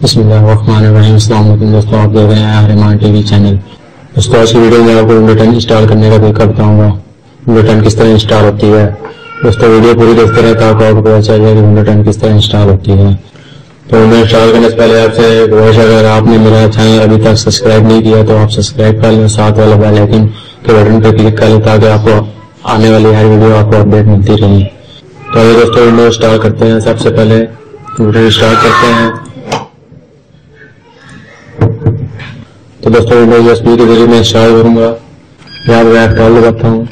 बिस्मिल्लाहिर्रहमानिर्रहीम। अस्सलाम वालेकुम दोस्तों, आप देख रहे हैं हरिमान टीवी चैनल। दोस्तों आज की वीडियो में आपको विंडो 10 इंस्टॉल करने का तरीका बताऊंगा। विंडो 10 किस तरह इंस्टॉल होती है। दोस्तों वीडियो पूरी देखते रहे ताकि आपको पता चल जाए कि विंडो 10 किस तरह इंस्टॉल होती है। तो विंडो इंस्टॉल करने से पहले आपसे गुजारिश है, अगर आपने मेरा चैनल अभी तक सब्सक्राइब नहीं किया तो आप सब्सक्राइब कर लें, साथ वाले बेल आइकन के बटन पर क्लिक कर लें ताकि आपको आने वाली हर वीडियो आपको अपडेट मिलती रहे। तो आइए दोस्तों विंडो इंस्टॉल करते हैं। सबसे पहले कंप्यूटर स्टार्ट करते हैं। तो दोस्तों विंडो यूएसबी के जरिए मैं इंस्टॉल करूंगा। यहाँ पर मैं इंस्टॉल लगाता हूँ।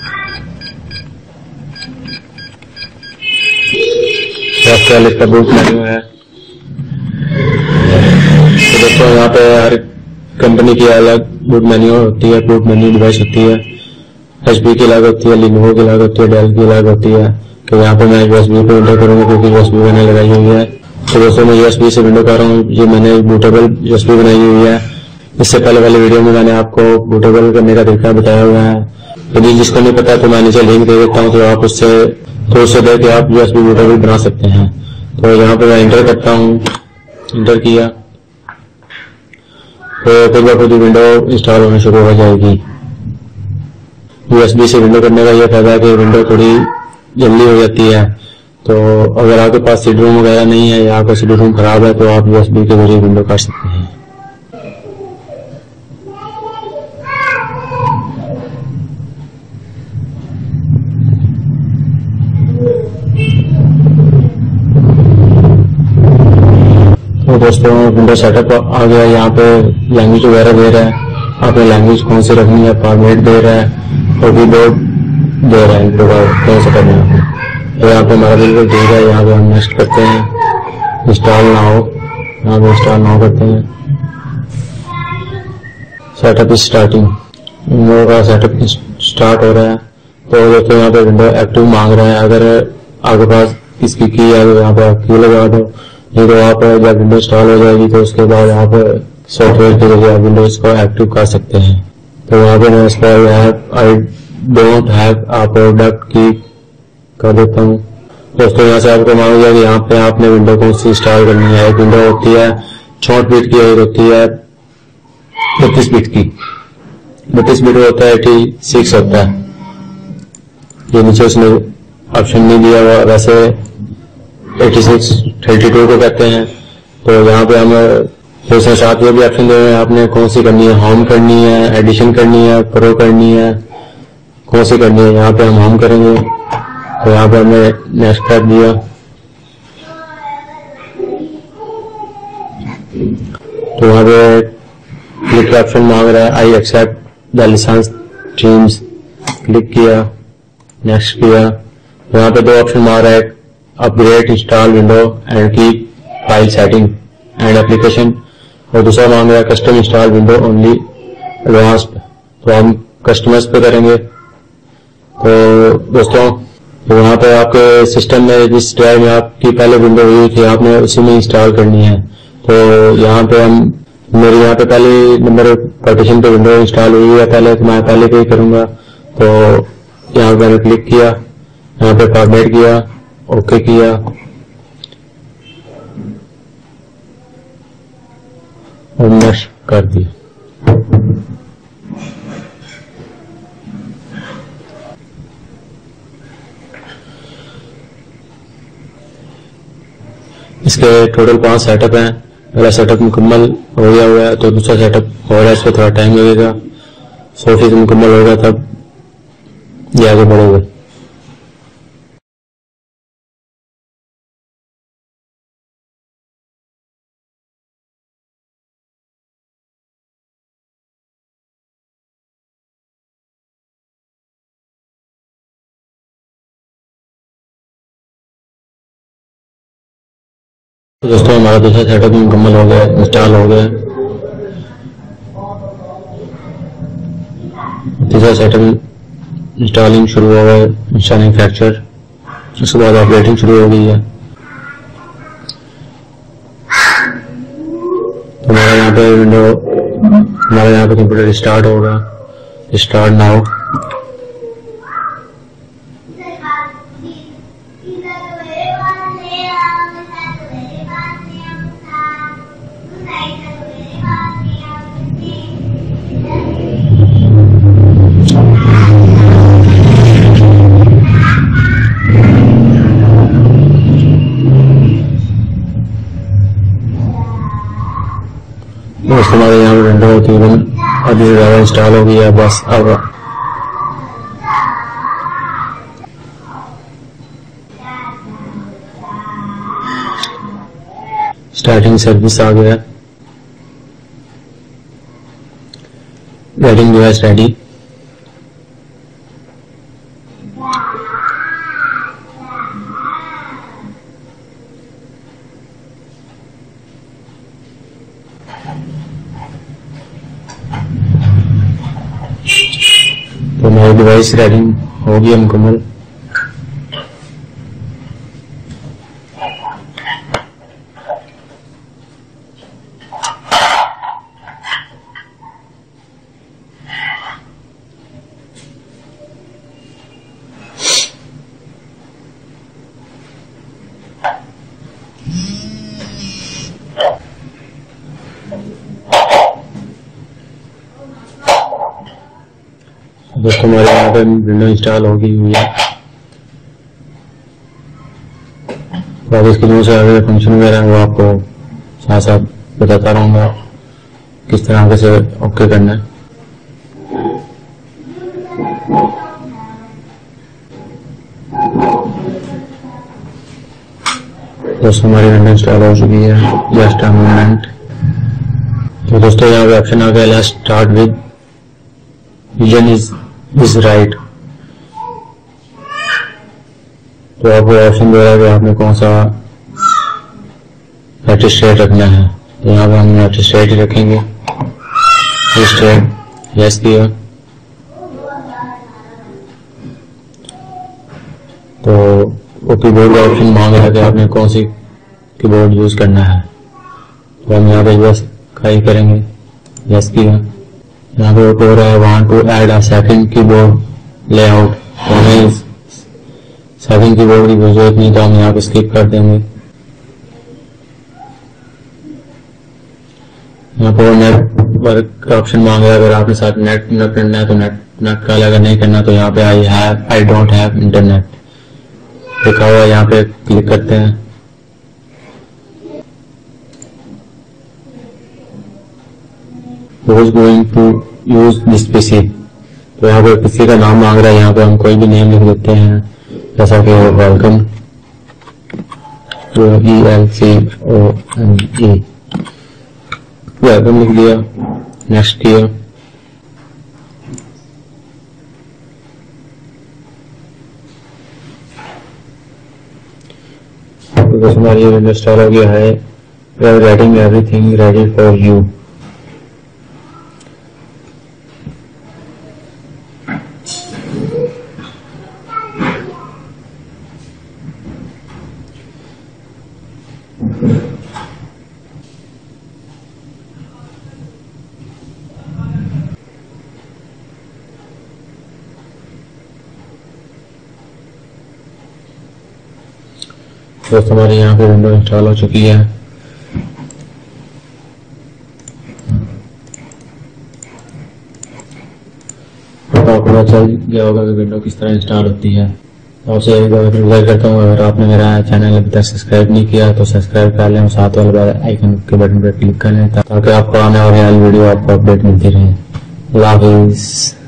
इसका बूट मेन्यू है। तो दोस्तों यहाँ पे हर कंपनी की अलग बूट मेन्यू होती है, बूट मेन्यू डिवाइस होती है। एचपी की अलग होती है, लिनोवो की अलग होती है, डेल की अलग होती है। तो यहाँ पे मैं यूएसबी पे विंडो करूंगा क्योंकि यूएसबी मैंने लगाई हुई है। तो दोस्तों मैं यूएसबी से विंडो कर रहा हूँ। ये मैंने बूटेबल यूएसबी बनाई हुई है। इससे पहले वाले वीडियो में मैंने आपको बूटेबल करने का तरीका बताया हुआ है। यदि जिसको नहीं पता तो मैं नीचे लिंक दे देता हूँ, तो आप उससे देख के आप यूएसबी बूटेबल बना सकते हैं। तो यहाँ पे मैं इंटर करता हूँ। इंटर किया तो खुद ब खुद विंडो इंस्टॉल होना शुरू हो जाएगी। यूएसबी से विंडो करने का यह फायदा है कि विंडो थोड़ी जल्दी हो जाती है। तो अगर आपके पास सीडी रोम वगैरह नहीं है या आपका सीडी रोम खराब है तो आप यूएसबी के जरिए विंडो कर सकते हैं। तो दोस्तों विंडो सेटअप आ गया। यहाँ पे लैंग्वेज वगैरह दे रहा है, आपने लैंग्वेज कौन सी रखनी है, फॉर्मेट दे रहा है और कीबोर्ड दे रहा है इनको कौन सा करना है। तो यहाँ पे हमारा बिल्कुल ठीक है। यहाँ पे हम नेक्स्ट करते हैं। इंस्टॉल ना हो, यहाँ पे इंस्टॉल ना करते हैं। सेटअप इज स्टार्टिंग, विंडो का सेटअप स्टार्ट हो रहा है। तो दोस्तों यहाँ पे विंडो एक्टिव मांग रहा है। अगर आपके पास इसकी की है तो यहाँ पे की लगा दो। ये तो आप जब विंडो इंस्टॉल हो जाएगी तो उसके बाद आप सॉफ्टवेयर के जरिए आप विंडोज को एक्टिव कर सकते हैं। तो यहाँ पे मैं इसका I don't have a product key कर देता हूँ। दोस्तों यहाँ से आपको मालूम है कि यहाँ पे आपने विंडो कौन सी इंस्टॉल करनी है। एक विंडो होती है 64 बिट की, एक होती है 32 बिट की। 32 बिट होता है 86 होता है। ये नीचे उसने ऑप्शन नहीं दिया हुआ, वैसे 86 32 को कहते हैं। तो यहाँ पे हम उसके साथ ये भी ऑप्शन दे रहे हैं, आपने कौन सी करनी है, होम करनी है, एडिशन करनी है, प्रो करनी है, कौन सी करनी है। यहाँ पे हम होम करेंगे। तो यहाँ पे हमने नेक्स्ट कर दिया। तो यहाँ पे क्लिक का ऑप्शन मांग रहा है, I accept the license terms, click किया, नेक्स्ट किया। तो यहाँ पे दो ऑप्शन मांग रहा है, upgrade install window and keep file setting and application, और दूसरा मांग रहा है custom install window only advanced. तो हम कस्टमाइज पे करेंगे। तो दोस्तों तो यहाँ पे आपके सिस्टम में जिस ड्राइव में आपकी पहले विंडो हुई थी आपने उसी में इंस्टॉल करनी है। तो यहाँ पे मेरी यहाँ पे पहले नंबर पार्टीशन पे विंडो इंस्टॉल हुई है पहले, तो मैं पहले पे ही करूंगा। तो यहाँ पे मैंने क्लिक किया, यहाँ पे फॉर्मेट किया, ओके किया। और नेक्स्ट कर दिया। इसके टोटल 5 सेटअप हैं। पहला सेटअप मुकम्मल हो गया हुआ है, तो दूसरा सेटअप हो रहा है, इसमें थोड़ा टाइम लगेगा। 100% मुकम्मल होगा तब ये आगे बढ़ेगा। तो दोस्तों हमारा दूसरा सेटअप मुकम्मल हो गया, इंस्टॉल हो गया। तीसरा सेटअप इंस्टॉलिंग शुरू हो गया, इंस्टॉलिंग फैक्चर। उसके बाद ऑपरेटिंग शुरू हो गई है। तो हमारा यहाँ पे विंडो, हमारा यहाँ पे कंप्यूटर स्टार्ट होगा। Start now. दोस्तों हमारे यहाँ पर विंडो तकरीबन आधी से ज़्यादा इंस्टॉल हो गई है। बस अब स्टार्टिंग सर्विस आ गया। Getting device ready. तो हमारी डिवाइस रेडी हो गई मुकम्मल। दोस्तों हमारे यहाँ पे विंडो इंस्टॉल हो गई हुई है। तो इसके जो से आगे फंक्शन वगैरह है वो आपको साथ साथ बताता रहूँगा किस तरह से ओके करना है। दोस्तों हमारी विंडो इंस्टॉल हो चुकी है। Just a moment. तो दोस्तों यहाँ पे ऑप्शन आ गया let's start with region is right. तो आपको ऑप्शन दे रहा है कि आपने कौन सा स्टेट रखना है। तो यहाँ पे हम स्टेट ही रखेंगे। स्टेट यस किया। तो कीबोर्ड का ऑप्शन मांग रहा है कि आपने कौन सी कीबोर्ड यूज करना है। तो हम यहाँ पे बस खाई करेंगे यस किया। यहाँ पे हो रहा है want to add a second keyboard layout. तो हमें सेकंड कीबोर्ड की जरूरत नहीं, तो हम यहाँ पे स्किप कर देंगे। यहाँ पर नेटवर्क का ऑप्शन मांग रहा है। अगर आपके साथ नेट न करना है तो नेट का, अगर नहीं करना तो यहाँ पे आई डोंट हैव इंटरनेट लिखा हुआ है, यहाँ पे क्लिक करते हैं। Who's going to use this PC? तो यहाँ पे PC का नाम मांग रहा है। यहाँ पे हम कोई भी नेम लिख देते हैं, जैसा कि वेलकम ELCOME वेलकम लिख दिया। नेक्स्ट किया। तो हमारी विंडो इंस्टॉल हो गया है। We are getting everything ready for you। दोस्तों हमारे यहाँ पे विंडो इंस्टॉल हो चुकी है। तो आपको पता चल गया होगा कि विंडो किस तरह इंस्टॉल होती है। आपसे रिक्वेस्ट करता हूँ, अगर आपने मेरा चैनल अभी तक सब्सक्राइब नहीं किया तो सब्सक्राइब कर लें और साथ वाले बेल आइकन के बटन पर क्लिक कर लें ताकि आपको आने वाली वीडियो आपको अपडेट मिलती रहे। अल्लाह हाफिज़।